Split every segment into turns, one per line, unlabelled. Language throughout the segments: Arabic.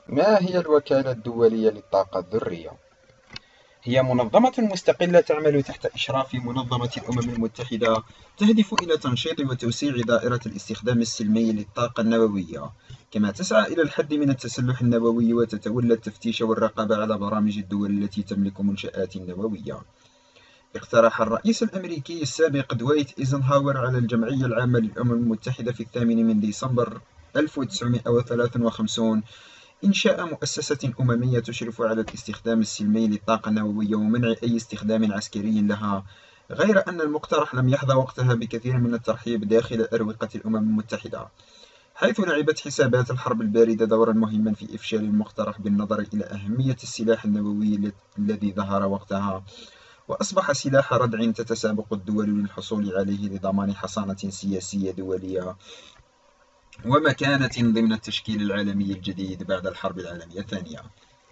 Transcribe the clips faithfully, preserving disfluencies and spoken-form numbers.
ما هي الوكالة الدولية للطاقة الذرية؟ هي منظمة مستقلة تعمل تحت إشراف منظمة الأمم المتحدة، تهدف إلى تنشيط وتوسيع دائرة الاستخدام السلمي للطاقة النووية، كما تسعى إلى الحد من التسلح النووي وتتولى التفتيش والرقابة على برامج الدول التي تملك منشآت نووية. اقترح الرئيس الأمريكي السابق دوايت إيزنهاور على الجمعية العامة للأمم المتحدة في الثامن من ديسمبر ألف وتسعمائة وثلاثة وخمسين إنشاء مؤسسة أممية تشرف على الاستخدام السلمي للطاقة النووية ومنع أي استخدام عسكري لها، غير أن المقترح لم يحظى وقتها بكثير من الترحيب داخل أروقة الأمم المتحدة، حيث لعبت حسابات الحرب الباردة دورا مهما في إفشال المقترح بالنظر إلى أهمية السلاح النووي الذي ظهر وقتها، وأصبح سلاح ردع تتسابق الدول للحصول عليه لضمان حصانة سياسية دولية ومكانة ضمن التشكيل العالمي الجديد بعد الحرب العالمية الثانية.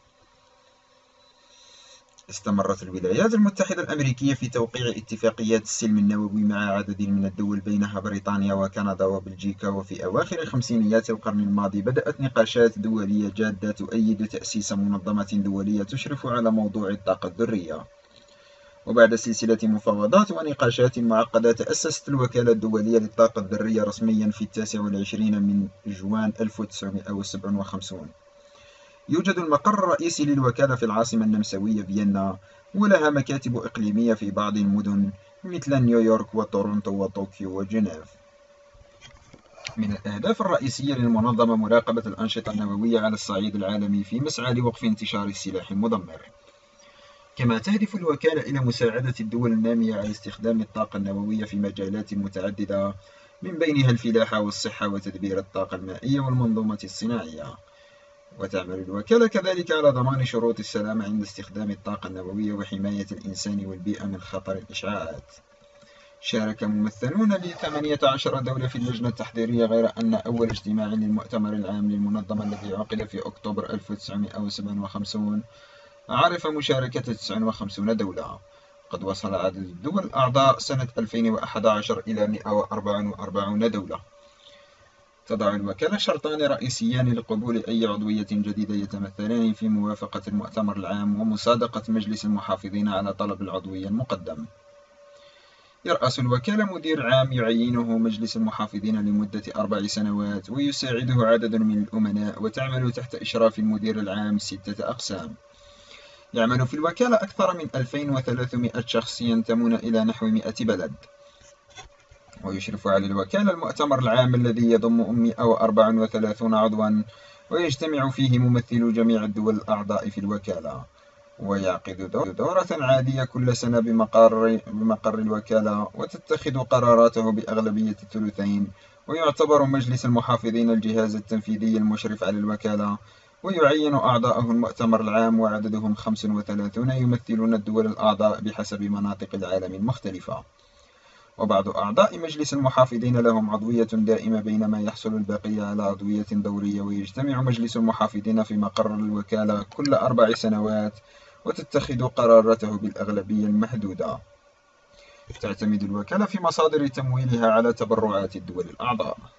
استمرت الولايات المتحدة الأمريكية في توقيع اتفاقيات السلم النووي مع عدد من الدول بينها بريطانيا وكندا وبلجيكا، وفي أواخر خمسينيات القرن الماضي بدأت نقاشات دولية جادة تؤيد تأسيس منظمة دولية تشرف على موضوع الطاقة الذرية. وبعد سلسلة مفاوضات ونقاشات معقدة تأسست الوكالة الدولية للطاقة الذرية رسميا في التاسع والعشرين من جوان ألف وتسعمائة وسبعة وخمسين. يوجد المقر الرئيسي للوكالة في العاصمة النمساوية فيينا، ولها مكاتب إقليمية في بعض المدن مثل نيويورك وتورونتو وطوكيو وجنيف. من الأهداف الرئيسية للمنظمة مراقبة الأنشطة النووية على الصعيد العالمي في مسعى لوقف انتشار السلاح المدمر. كما تهدف الوكالة إلى مساعدة الدول النامية على استخدام الطاقة النووية في مجالات متعددة، من بينها الفلاحة والصحة وتدبير الطاقة المائية والمنظومة الصناعية. وتعمل الوكالة كذلك على ضمان شروط السلامة عند استخدام الطاقة النووية وحماية الإنسان والبيئة من خطر الإشعاعات. شارك ممثلون لثمانية عشر دولة في اللجنة التحضيرية، غير أن أول اجتماع للمؤتمر العام للمنظمة الذي عقد في أكتوبر ألف وتسعمائة وسبعة وخمسين عرف مشاركة تسعة وخمسين دولة. قد وصل عدد الدول الأعضاء سنة ألفين وأحد عشر إلى مئة وأربعة وأربعين دولة. تضع الوكالة شرطان رئيسيان لقبول أي عضوية جديدة يتمثلان في موافقة المؤتمر العام ومصادقة مجلس المحافظين على طلب العضوية المقدم. يرأس الوكالة مدير عام يعينه مجلس المحافظين لمدة أربع سنوات، ويساعده عدد من الأمناء، وتعمل تحت إشراف المدير العام ستة أقسام. يعمل في الوكالة أكثر من ألفين وثلاثمائة شخص ينتمون إلى نحو مئة بلد. ويشرف على الوكالة المؤتمر العام الذي يضم مئة وأربعة وثلاثين عضوا، ويجتمع فيه ممثلو جميع الدول الأعضاء في الوكالة. ويعقد دورة عادية كل سنة بمقر, بمقر الوكالة، وتتخذ قراراته بأغلبية الثلثين. ويعتبر مجلس المحافظين الجهاز التنفيذي المشرف على الوكالة، ويعين أعضاءه المؤتمر العام وعددهم خمسة وثلاثين يمثلون الدول الأعضاء بحسب مناطق العالم المختلفة. وبعض أعضاء مجلس المحافظين لهم عضوية دائمة، بينما يحصل البقية على عضوية دورية. ويجتمع مجلس المحافظين في مقر الوكالة كل أربع سنوات، وتتخذ قراراته بالأغلبية المحدودة. تعتمد الوكالة في مصادر تمويلها على تبرعات الدول الأعضاء.